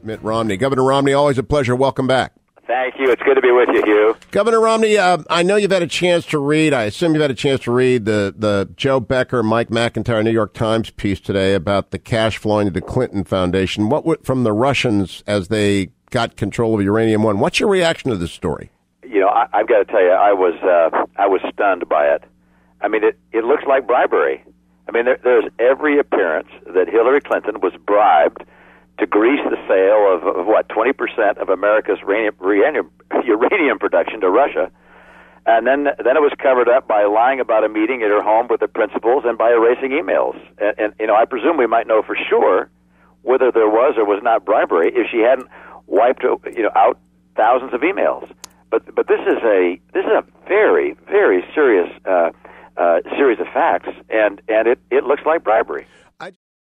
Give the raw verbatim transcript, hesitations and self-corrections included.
Mitt Romney. Governor Romney, always a pleasure. Welcome back. Thank you. It's good to be with you, Hugh. Governor Romney, uh, I know you've had a chance to read, I assume you've had a chance to read the, the Joe Becker, Mike McIntyre New York Times piece today about the cash flowing to the Clinton Foundation. What would, from the Russians as they got control of Uranium One? What's your reaction to this story? You know, I, I've got to tell you, I was uh, I was stunned by it. I mean, it, it looks like bribery. I mean, there, there's every appearance that Hillary Clinton was bribed to grease the sale of, of what, twenty percent of America's uranium, uranium, uranium production to Russia. And then then it was covered up by lying about a meeting at her home with the principals and by erasing emails. And, and you know, I presume we might know for sure whether there was or was not bribery if she hadn't wiped you know out thousands of emails. But but this is a this is a very very serious uh, uh, series of facts, and and it, it looks like bribery.